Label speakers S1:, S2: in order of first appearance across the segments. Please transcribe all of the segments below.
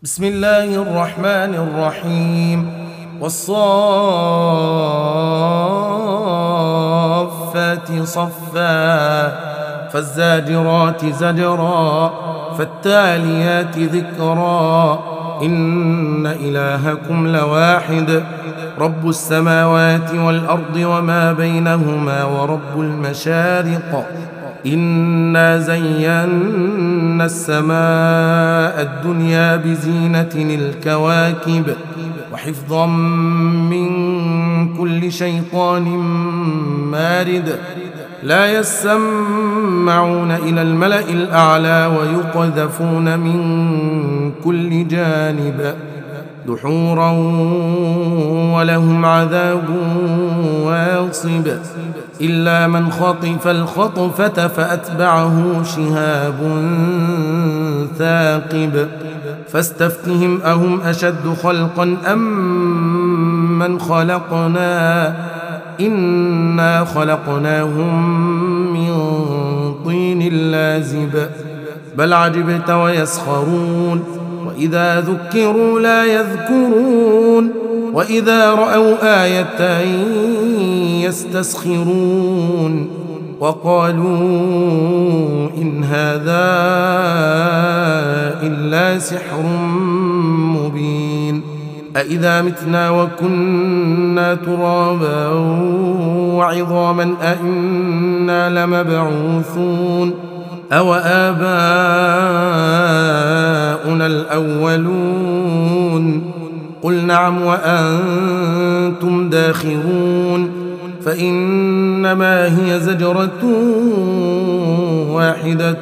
S1: بسم الله الرحمن الرحيم والصافات صفا فالزاجرات زجرا فالتاليات ذكرا إن إلهكم لواحد رب السماوات والأرض وما بينهما ورب المشارق إنا زينا السماء الدنيا بزينة الكواكب وحفظا من كل شيطان مارد لا يسمعون إلى الملأ الأعلى ويقذفون من كل جانب دحورا ولهم عذاب واصب إلا من خطف الخطفة فأتبعه شهاب ثاقب فاستفتهم أهم أشد خلقا أم من خلقنا إنا خلقناهم من طين لازب بل عجبت ويسخرون وإذا ذكروا لا يذكرون وإذا رأوا آية يستسخرون وقالوا إن هذا إلا سحر مبين أإذا متنا وكنا ترابا وعظاما أئنا لمبعوثون أو آباؤنا الأولون قل نعم وأنتم داخرون فإنما هي زجرة واحدة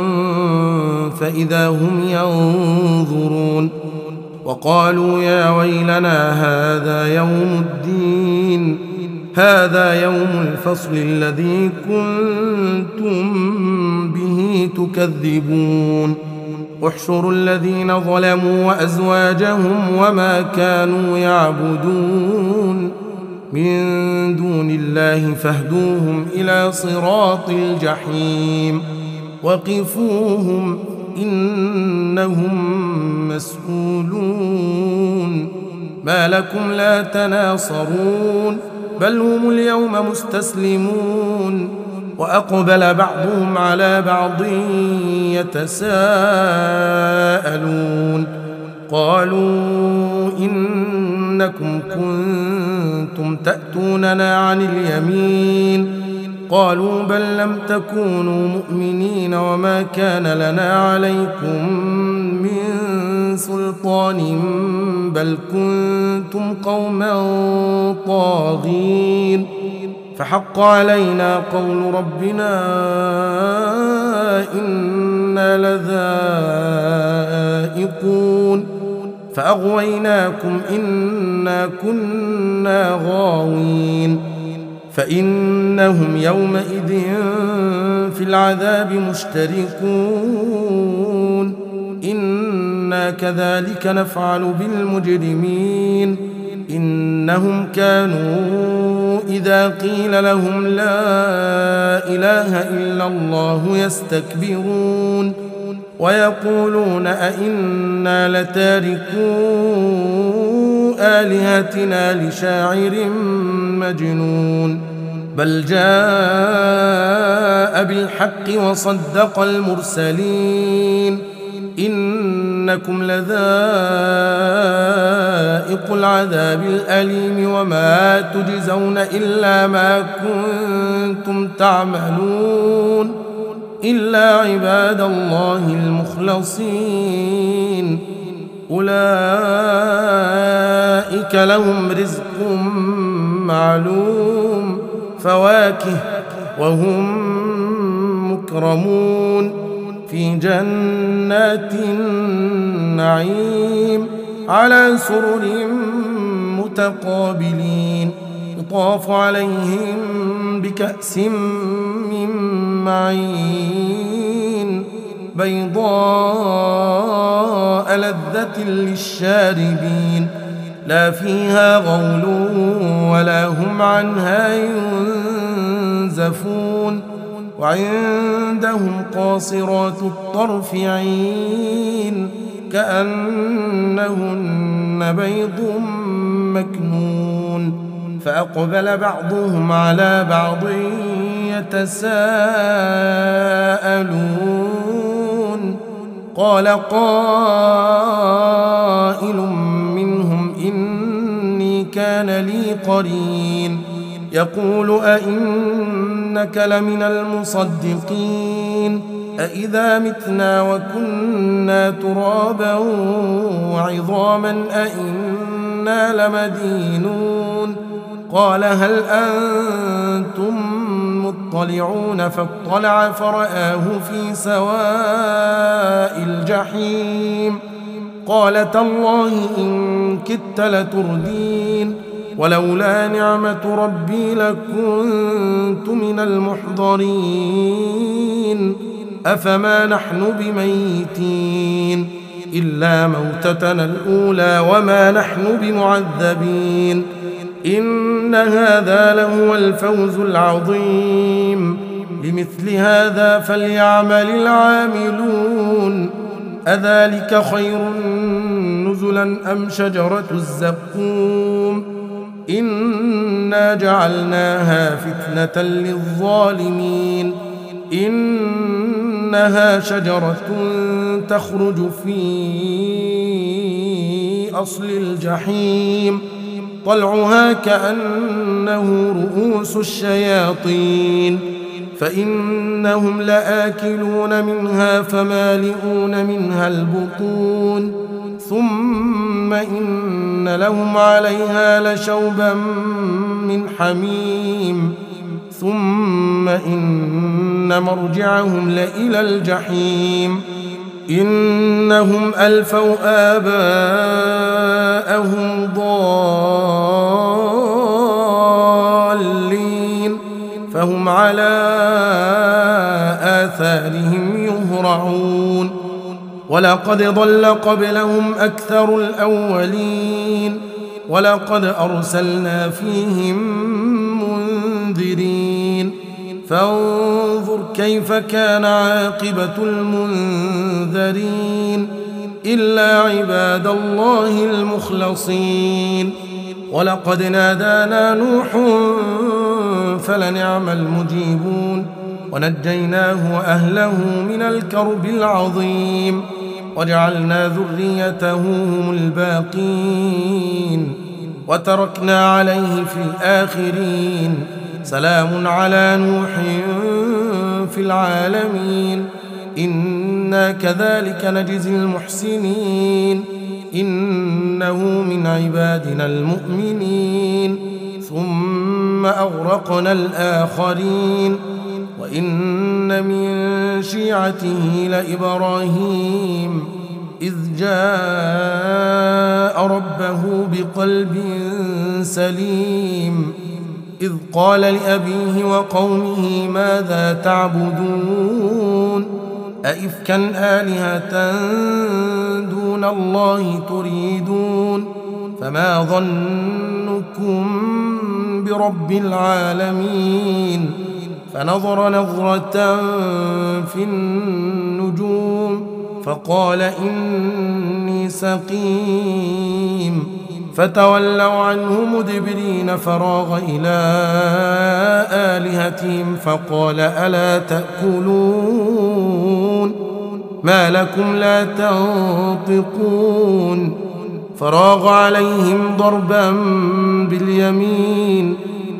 S1: فإذا هم ينظرون وقالوا يا ويلنا هذا يوم الدين هذا يوم الفصل الذي كنتم به تكذبون احشروا الذين ظلموا وأزواجهم وما كانوا يعبدون من دون الله فاهدوهم إلى صراط الجحيم وقفوهم إنهم مسؤولون ما لكم لا تناصرون بل هم اليوم مستسلمون وأقبل بعضهم على بعض يتساءلون قالوا إنكم كنتم تأتوننا عن اليمين قالوا بل لم تكونوا مؤمنين وما كان لنا عليكم من سلطان بل كنتم قوما طاغين فحق علينا قول ربنا إنا لذائقون فأغويناكم إنا كنا غاوين فإنهم يومئذ في العذاب مشتركون إنا كذلك نفعل بالمجرمين إنهم كانوا إذا قيل لهم لا إله إلا الله يستكبرون ويقولون أئنا لتاركو آلهتنا لشاعر مجنون بل جاء بالحق وصدق المرسلين إنكم لذائق العذاب الأليم وما تجزون إلا ما كنتم تعملون إلا عباد الله المخلصين أولئك لهم رزق معلوم فواكه وهم مكرمون في جنات النعيم على سرر متقابلين يطاف عليهم بكأس من معين بيضاء لذة للشاربين لا فيها غول ولا هم عنها ينزفون وعندهم قاصرات الطرف عين كأنهن بيض مكنون فأقبل بعضهم على بعض يتساءلون قال قائل منهم إني كان لي قرين يقول أئنك لمن المصدقين أئذا متنا وكنا ترابا وعظاما أئنا لمدينون قال هل أنتم مطلعون فاطلع فرآه في سواء الجحيم قال تالله إن كدت لتردين ولولا نعمة ربي لكنت من المحضرين أفما نحن بميتين إلا موتتنا الأولى وما نحن بمعذبين إن هذا لهو الفوز العظيم لمثل هذا فليعمل العاملون أذلك خير نزلا أم شجرة الزقوم إنا جعلناها فتنة للظالمين إنها شجرة تخرج في أصل الجحيم طلعها كأنه رؤوس الشياطين فإنهم لآكلون منها فمالئون منها البطون ثم إن لهم عليها لشوبا من حميم ثم إن مرجعهم لإلى الجحيم إنهم ألفوا آباءهم ضالين فهم على آثارهم يهرعون ولقد ضل قبلهم أكثر الأولين ولقد أرسلنا فيهم منذرين فانظر كيف كان عاقبة المنذرين إلا عباد الله المخلصين ولقد نادانا نوح فلنعم المجيبون ونجيناه وأهله من الكرب العظيم وجعلنا ذريته هم الباقين وتركنا عليه في الآخرين سلام على نوح في العالمين إنا كذلك نجزي المحسنين إنه من عبادنا المؤمنين ثم أغرقنا الآخرين وإن من شيعته لإبراهيم إذ جاء ربه بقلب سليم إذ قال لأبيه وقومه ماذا تعبدون أئفكا آلهة دون الله تريدون فما ظنكم برب العالمين فنظر نظرة في النجوم فقال إني سقيم فتولوا عنه مدبرين فراغ إلى آلهتهم فقال ألا تأكلون ما لكم لا تنطقون فراغ عليهم ضربا باليمين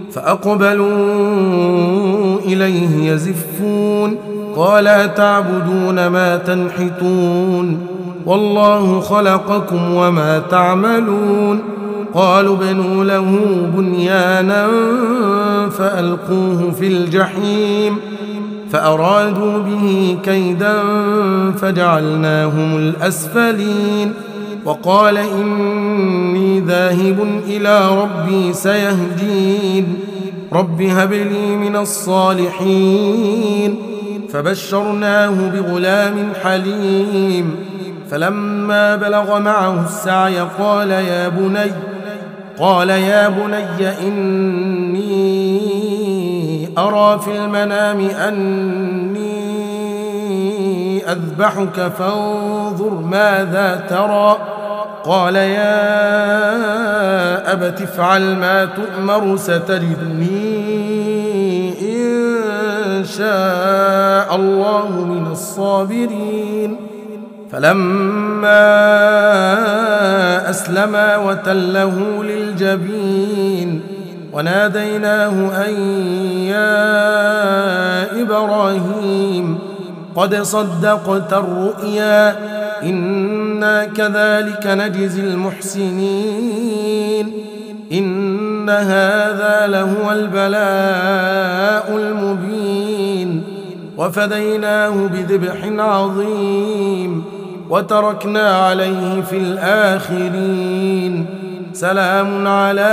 S1: فأقبلوا إليه يزفون قال أتعبدون ما تنحتون والله خلقكم وما تعملون قالوا بنوا له بنيانا فألقوه في الجحيم فأرادوا به كيدا فجعلناهم الأسفلين وقال إني ذاهب إلى ربي سيهدين رب هب لي من الصالحين فبشرناه بغلام حليم فلما بلغ معه السعي قال يا بني إني أرى في المنام أني أذبحك فانظر ماذا ترى قال يا أبت افعل ما تؤمر ستجدني إن شاء الله من الصابرين فلما أسلما وتله للجبين وناديناه أن يا إبراهيم قد صدقت الرؤيا إنا كذلك نجزي المحسنين إن هذا لهو البلاء المبين وفديناه بذبح عظيم وتركنا عليه في الآخرين سلام على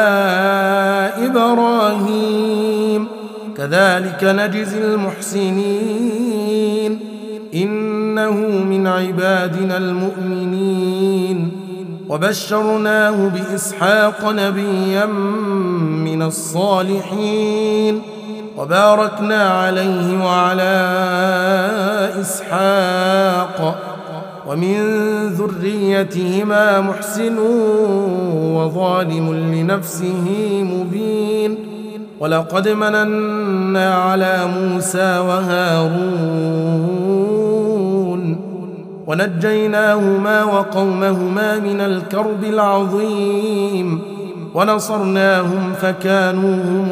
S1: إبراهيم كذلك نجزي المحسنين إنه من عبادنا المؤمنين وبشرناه بإسحاق نبيا من الصالحين وباركنا عليه وعلى إسحاق ومن ذريتهما محسن وظالم لنفسه مبين ولقد مننا على موسى وهارون ونجيناهما وقومهما من الكرب العظيم ونصرناهم فكانوا هم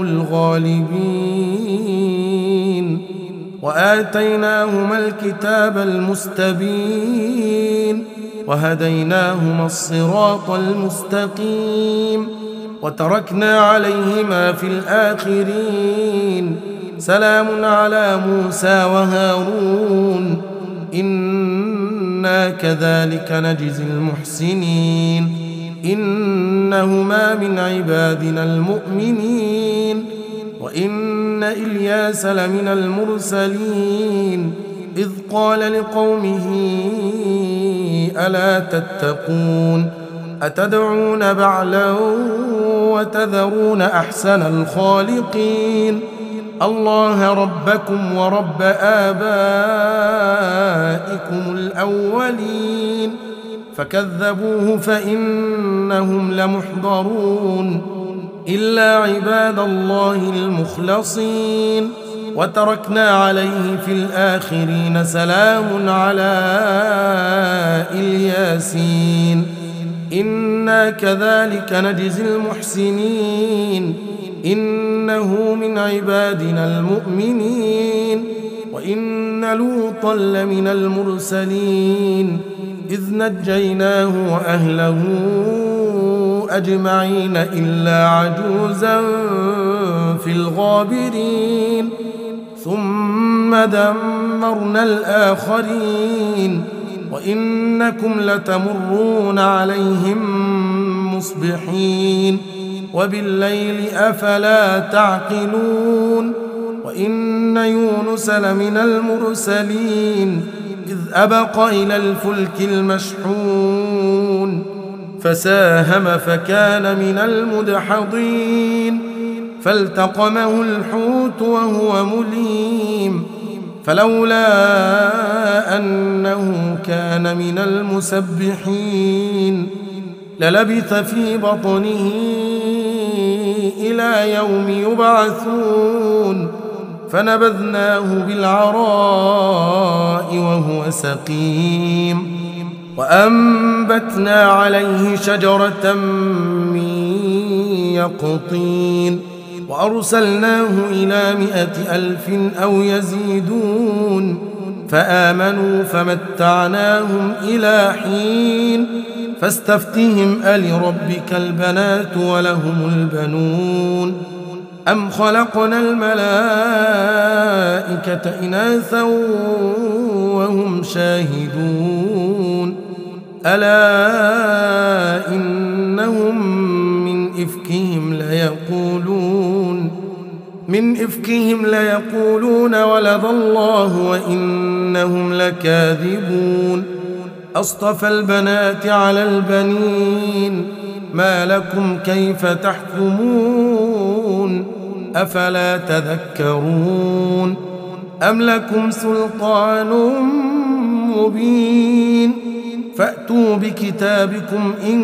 S1: الغالبين وآتيناهما الكتاب المستبين وهديناهما الصراط المستقيم وتركنا عليهما في الآخرين سلام على موسى وهارون إنا كذلك نجزي المحسنين إنهما من عبادنا المؤمنين وإن إلياس لمن المرسلين إذ قال لقومه ألا تتقون أتدعون بعلا وتذرون أحسن الخالقين الله ربكم ورب آبائكم الأولين فكذبوه فإنهم لمحضرون إلا عباد الله المخلصين وتركنا عليه في الآخرين سلام على الياسين إنا كذلك نجزي المحسنين إنه من عبادنا المؤمنين وإن لوطا لمن المرسلين إذ نجيناه وأهله أجمعين إلا عجوزا في الغابرين ثم دمرنا الآخرين وإنكم لتمرون عليهم مصبحين وبالليل أفلا تعقلون وإن يونس لمن المرسلين إذ أبق إلى الفلك المشحون فساهم فكان من المدحضين فالتقمه الحوت وهو مليم فلولا أنه كان من المسبحين للبث في بطنه إلى يوم يبعثون فنبذناه بالعراء وهو سقيم وأنبتنا عليه شجرة من يقطين وأرسلناه إلى 100,000 أو يزيدون فآمنوا فمتعناهم إلى حين فاستفتهم ألربك البنات ولهم البنون أم خلقنا الملائكة إناثا وهم شاهدون ألا إنهم من إفكهم ليقولون ولد الله وإنهم لكاذبون أصطفى البنات على البنين ما لكم كيف تحكمون أفلا تذكرون أم لكم سلطان مبين فأتوا بكتابكم إن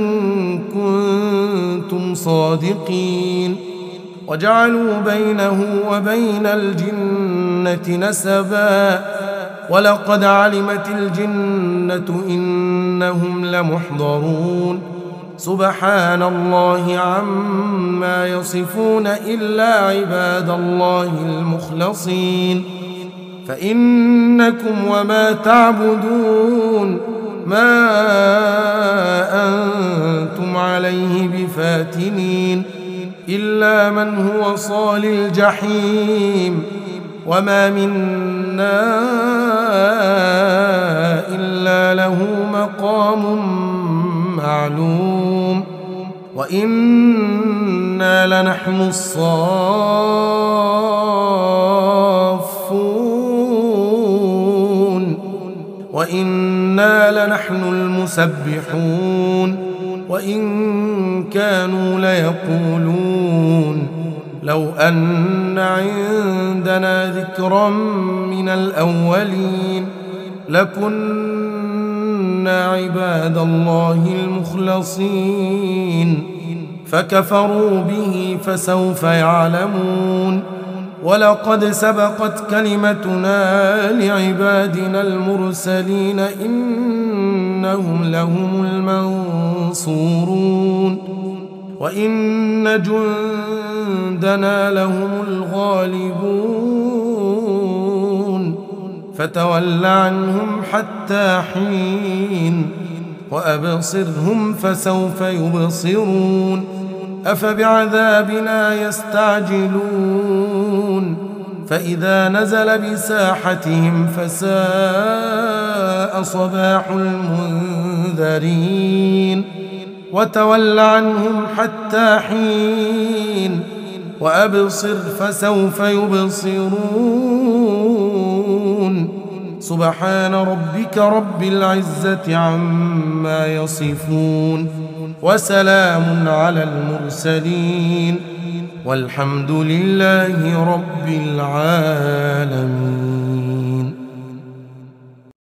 S1: كنتم صادقين وجعلوا بينه وبين الجنة نسبا ولقد علمت الجنة إنهم لمحضرون سبحان الله عما يصفون إلا عباد الله المخلصين فإنكم وما تعبدون ما أنتم عليه بفاتنين إلا من هو صال الجحيم وما منا إلا له مقام معلوم وإنا لنحن الصافون وإنا لنحن المسبحون وإن كانوا ليقولون لو أن عندنا ذكرا من الأولين لكنا عباد الله المخلصين فكفروا به فسوف يعلمون ولقد سبقت كلمتنا لعبادنا المرسلين إنهم لهم المنصورون وإن جندنا لهم الغالبون فتول عنهم حتى حين وأبصرهم فسوف يبصرون أفبعذابنا يستعجلون فإذا نزل بساحتهم فساء صباح المنذرين وتول عنهم حتى حين وأبصر فسوف يبصرون سبحان ربك رب العزة عما يصفون وسلام على المرسلين والحمد لله رب العالمين.